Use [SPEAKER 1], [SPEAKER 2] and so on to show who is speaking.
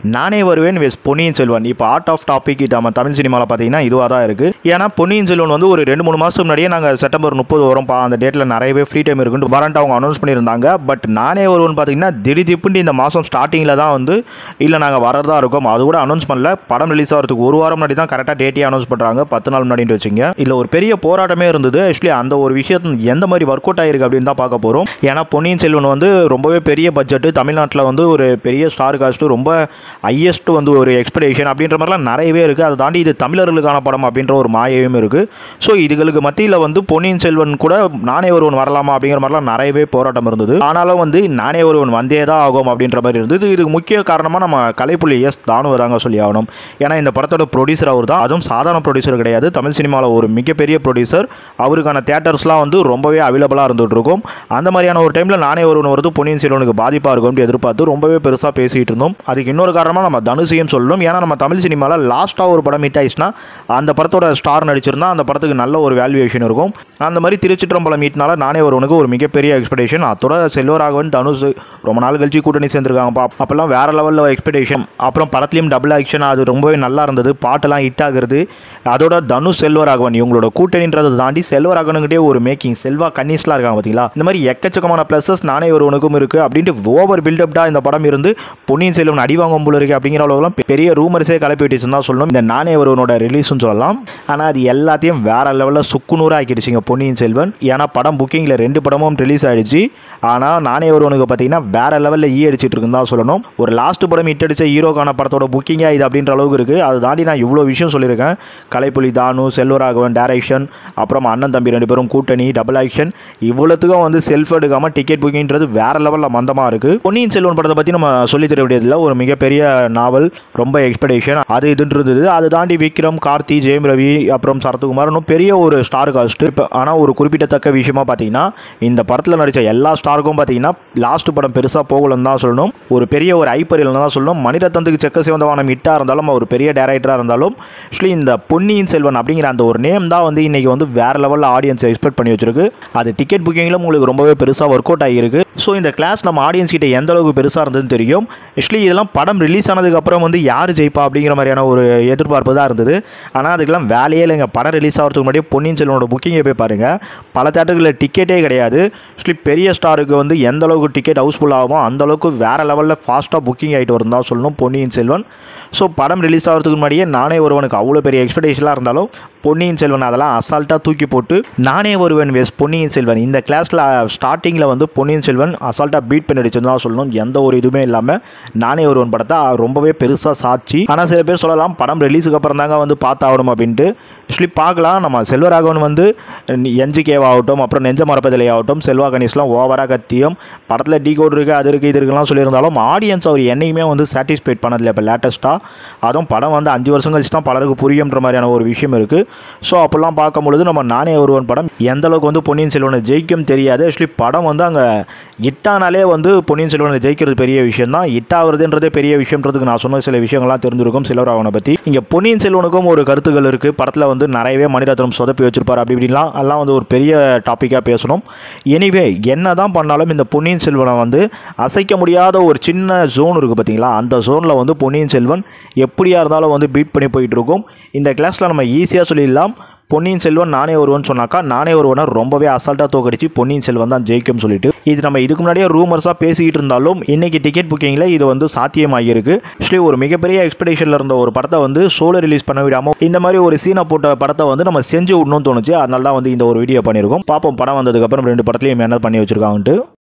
[SPEAKER 1] நானே வருவேன் வெஸ் பொன்னியின் செல்வன் இப்போ ஆர்ட் ஆஃப் டாபிக் நம்ம தமிழ் சினிமாவில் பார்த்தீங்கன்னா இதுவாக தான் இருக்குது. ஏன்னா பொன்னியின் செல்வன் வந்து ஒரு 2-3 மாதத்துக்கு முன்னாடியே நாங்கள் செப்டம்பர் 30 வரோம்ப்பா, அந்த டேட்டில் நிறையவே ஃப்ரீ டைம் இருக்குன்னு வாரண்ட் அவங்க அனௌன்ஸ் பண்ணியிருந்தாங்க. பட் நானே வருவன் பார்த்தீங்கன்னா திடீர்னு இந்த மாதம் ஸ்டார்டிங்கில் தான் வந்து இல்லை நாங்கள் வரதா இருக்கோம், அது கூட அனௌன்ஸ் பண்ணல. படம் ரிலீஸ் ஆகிறதுக்கு ஒரு வாரம் முன்னாடி தான் கரெக்டாக டேட்டே அனௌன்ஸ் பண்ணுறாங்க, 10 நாள் முன்னாடின்னு வச்சுங்க. இல்லை ஒரு பெரிய போராட்டமே இருந்தது. ஆக்சுவலி அந்த ஒரு விஷயத்தை எந்த மாதிரி ஒர்க் அவுட் ஆகிருக்கு அப்படின்னு தான் பார்க்க போகிறோம். ஏன்னா பொன்னியின் செல்வன் வந்து ரொம்பவே பெரிய பட்ஜெட்டு, தமிழ்நாட்டில் வந்து ஒரு பெரிய ஸ்டார் காஸ்ட்டு, ரொம்ப ஹையஸ்ட் வந்து ஒரு எக்ஸ்பெக்டேஷன் அப்படின்ற மாதிரிலாம் நிறையவே இருக்குது. அதை தாண்டி இது தமிழர்களுக்கான படம் அப்படின்ற ஒரு மாயவும் இருக்குது. ஸோ இதுகளுக்கு மத்தியில் வந்து பொன்னியின் செல்வன் கூட நானே ஒருவன் வரலாமா அப்படிங்கிற மாதிரிலாம் நிறையவே போராட்டம் இருந்தது. ஆனாலும் வந்து நானே ஒருவன் வந்தே தான் ஆகும் அப்படின்ற மாதிரி இருந்தது. இதுக்கு முக்கிய காரணமாக நம்ம கலைப்புலி தானு தாங்க சொல்லி ஆகணும். ஏன்னா இந்த படத்தோட ப்ரொடியூசர் அவர் தான், அதுவும் சாதாரண ப்ரொடியூசர் கிடையாது, தமிழ் சினிமாவில் ஒரு மிகப்பெரிய ப்ரொடியூசர். அவருக்கான தேட்டர்ஸ்லாம் வந்து ரொம்பவே அவைலபிளாக இருந்துகிட்டு இருக்கும். அந்த மாதிரியான ஒரு டைமில் நானே ஒருவன் வருது பொன்னியின் செல்வனுக்கு பாதிப்பாக இருக்கும்னு எதிர்பார்த்து ரொம்பவே பெருசாக பேசிகிட்டு இருந்தோம். அதுக்கு இன்னொரு காரணமாக நம்ம தனுஷையும் சொல்லணும். ஏன்னா நம்ம தமிழ் சினிமாவில் லாஸ்ட்டாக ஒரு படம் ஹிட் ஆயிடுச்சுன்னா அந்த படத்தோட ஸ்டார் நடிச்சிருந்தா அந்த படத்துக்கு நல்ல ஒரு வேல்யூவேஷன் இருக்கும். அந்த மாதிரி திருச்சிற்றம்பலம் மீட்னால நானே ஒருவனுக்கு ஒரு மிகப்பெரிய எக்ஸ்பெக்டேஷன். அதோட செல்வராகவன் தனுஷ் ரொம்ப நாள் கழிச்சு கூட்டணி சேர்ந்துருக்காங்கப்பா, அப்போல்லாம் வேற லெவலில் எக்ஸ்பெக்டேஷன். அப்புறம் படத்துலையும் டபுள் ஆக்ஷன், அது ரொம்பவே நல்லா இருந்தது, பாட்டெல்லாம் ஹிட் ஆகுறது. அதோட தனுஷ் செல்வராகவன் இவங்களோட கூட்டணின்றதை தாண்டி செல்வராகவனுக்கிட்டே ஒரு மேக்கிங், செல்வா கன்னிஸ்லாம் இருக்காங்க பார்த்தீங்களா. இந்த மாதிரி எக்கச்சக்கமான ப்ளஸஸ் நானே ஒருவனுக்கும் இருக்குது அப்படின்ட்டு ஓவர் பில்டப்டாக இந்த படம் இருந்து பொன்னியின் செல்வன் அடி வாங்கும் போல இருக்குது அப்படிங்கிற அளவுக்குலாம் பெரிய ரூமர்ஸே கிளப்பி விட்டுச்சுன்னு தான் சொல்லணும் இந்த நானே ஒருவனோட ரிலீஸ்னு சொல்லலாம். ஆனால் அது எல்லாத்தையும் வேற லெவலில் சுக்குநூறாக ஆக்கிடுச்சிங்க பொன்னியின் செல்வன். ஏன்னா படம் புக்கிங்கில் 2 படமும் ரிலீஸ் ஆகிடுச்சு. ஆனால் நானே ஒருவனுக்கு பார்த்தீங்கன்னா வேற லெவலில் அடிச்சிட்டு இருக்குன்னு தான் சொல்லணும். ஒரு லாஸ்ட் படம் ஹிட் அடிச்ச ஹீரோக்கான படத்தோட புக்கிங்காக இது அப்படின்ற அளவுக்கு இருக்குது. அதை தாண்டி நான் இவ்வளோ விஷயம் சொல்லியிருக்கேன். கலைப்புலி தானு, செல்வராகவன் டைரக்ஷன், அப்புறம் அண்ணன் தம்பி 2 பேரும் கூட்டணி, டபுள் ஆக்ஷன், இவ்வளோத்துக்கும் வந்து செல்ஃப் எடுக்காமல் டிக்கெட் புக்கிங்கிறது வேற லெவலில் மந்தமாக இருக்குது. பொன்னியின் செல்வன் படத்தை பற்றி நம்ம சொல்லி தர வேண்டியதில்லை, ஒரு மிகப்பெரிய நாவல், ரொம்ப எக்ஸ்பெக்டேஷன் அது இதுன்னு இருந்தது. அதை தாண்டி விக்ரம், கார்த்தி, ஜெயம் ரவி, அப்புறம் சரத்குமார் இன்னும் பெரிய ஒரு ஸ்டார் காஸ்ட். இப்போ ஆனால் ஒரு குறிப்பிடத்தக்க விஷயமா பார்த்தீங்கன்னா இந்த படத்தில் நடித்த எல்லா ஸ்டாருக்கும் பார்த்தீங்கன்னா லாஸ்ட் படம் பெருசாக போகலன்னு தான் சொல்லணும். ஒரு பெரிய ஒரு ஐப்பர் இல்லைன்னு தான் சொல்லணும். மணிரத்னத்துக்கு செக்க சிவந்தவானம் ஹிட்டாக இருந்தாலும் ஒரு பெரிய டைரக்டராக இருந்தாலும் ஆக்சுவலி இந்த பொன்னியின் செல்வன் அப்படிங்கிற அந்த ஒரு நேம் தான் வந்து இன்றைக்கி வந்து வேறு லெவலில் ஆடியன்ஸை எக்ஸ்பெக்ட் பண்ணி வச்சிருக்கு. அது டிக்கெட் புக்கிங்கிலும் உங்களுக்கு ரொம்பவே பெருசாக ஒர்க் அவுட் ஆகியிருக்கு. ஸோ இந்த கிளாஸ் நம்ம ஆடியன்ஸ் கிட்ட எந்த அளவுக்கு பெருசாக இருந்ததுன்னு தெரியும். ஆக்சுவலி இதெல்லாம் படம் ரிலீஸ் ஆனதுக்கப்புறம் வந்து யார் ஜெயிப்பா அப்படிங்கிற மாதிரியான ஒரு எதிர்பார்ப்பு தான் இருந்தது. ஆனால் அதுக்கெல்லாம் வேலையே இல்லைங்க. படம் ரிலீஸ் ஆகிறதுக்கு முன்னாடியே பொன்னியின் செல்வனோட புக்கிங்கை போய் பாருங்கள், பல தேட்டர்களில் டிக்கெட்டே கிடையாது. ஆக்சுவலி பெரிய ஸ்டாருக்கு வந்து எந்த அளவுக்கு டிக்கெட் ஹவுஸ்ஃபுல் ஆகுமோ அந்த அளவுக்கு வேறு லெவலில் ஃபாஸ்ட்டாக புக்கிங் ஆகிட்டு வரும் தான் சொல்லணும் பொன்னியின் செல்வன். ஸோ படம் ரிலீஸ் ஆகிறதுக்கு முன்னாடியே நானே ஒருவனுக்கு அவ்வளோ பெரிய எக்ஸ்பெக்டேஷனாக இருந்தாலும் பொன்னியின் செல்வன் அதெல்லாம் அசால்ட்டாக தூக்கி போட்டு நானே ஒருவன் வெஸ் பொன்னியின் செல்வன் இந்த கிளாஸில் ஸ்டார்டிங்கில் வந்து பொன்னியின் செல்வன் அசால்ட்டாக பீட் பண்ணி அடிச்சுன்னு தான் சொல்லணும். எந்த ஒரு இதுவுமே இல்லாமல் நானே ஒருவன் படத்தை ரொம்பவே பெருசாக சாட்சி. ஆனால் சில பேர் சொல்லலாம் படம் ரிலீஸுக்கு அப்புறம் தாங்க வந்து பார்த்தாகணும் அப்படின்ட்டு. ஆக்சுவலி பார்க்கலாம், நம்ம செல்வராகவன் வந்து என்ஜிகேவாகட்டும், அப்புறம் நெஞ்ச மரப்பதிலை ஆகட்டும், செல்வா கணேஷ்லாம் ஓவராக கத்தியும் படத்தில் டீ கோட் இருக்குது, அது இருக்குது, இது இருக்குலாம் சொல்லியிருந்தாலும் ஆடியன்ஸ் அவர் என்னையுமே வந்து சாட்டிஸ்ஃபைட் பண்ணதில்லை. இப்போ லேட்டஸ்ட்டாக அதுவும் படம் வந்து 5 வருஷம் கழிச்சு தான் பலருக்கு புரியுன்ற மாதிரியான ஒரு விஷயம் இருக்குது. ஸோ அப்போல்லாம் பார்க்கும்பொழுது நம்ம நானே ஒருவன் படம் எந்த அளவுக்கு வந்து பொன்னியின் செல்வனை ஜெயிக்கும் தெரியாது. ஆக்சுவலி படம் வந்து அங்கே ஹிட்டானாலே வந்து பொன்னியின் செல்வனை ஜெயிக்கிறது பெரிய விஷயம் தான். ஹிட்டாகிறதுன்றதே பெரிய விஷயம்ன்றதுக்கு நான் சொன்ன சில விஷயங்கள்லாம் தெரிஞ்சிருக்கும் செல்வராகவனை பற்றி. இங்கே பொன்னியின் செல்வனுக்கும் ஒரு கருத்துக்கள் இருக்குது. படத்தில் வந்து நிறையவே மணிரத்னம் சொதப்பி வச்சிருப்பார் அப்படி இப்படிலாம், அதெல்லாம் வந்து ஒரு பெரிய டாப்பிக்காக பேசணும். எனிவே என்ன தான் பண்ணாலும் இந்த பொன்னியின் செல்வனை வந்து அசைக்க முடியாத ஒரு சின்ன ஜோன் இருக்குது பார்த்தீங்களா, அந்த ஜோனில் வந்து பொன்னியின் செல்வன் எப்படியா இருந்தாலும் வந்து பீட் பண்ணி போயிட்டு இருக்கும். இந்த கிளாஸில் நம்ம ஈஸியாக சொல்லிடலாம் பொன்னியின் செல்வன் நானே ஒருவன் சொன்னாக்கா நானே ஒருவனை ரொம்பவே அசால்ட்டாக தோக்கடிச்சு பொன்னியின் செல்வன் தான் ஜெயிக்கும் சொல்லிட்டு இது நம்ம இதுக்கு முன்னாடியே ரூமர்ஸாக பேசிக்கிட்டு இருந்தாலும் இன்றைக்கி டிக்கெட் புக்கிங்கில் இது வந்து சாத்தியமாகிருக்கு. ஆக்சுவலி ஒரு மிகப்பெரிய எக்ஸ்பெக்டேஷனில் இருந்த ஒரு படத்தை வந்து சோலோ ரிலீஸ் பண்ண விடாமல் இந்த மாதிரி ஒரு சீனை போட்ட படத்தை வந்து நம்ம செஞ்சு விடணும்னு தோணுச்சு. அதனால தான் வந்து இந்த ஒரு வீடியோ பண்ணியிருக்கோம். பார்ப்போம் படம் வந்ததுக்கப்புறம் 2 படத்துலையும் என்ன பண்ணி வச்சிருக்காங்கன்ட்டு.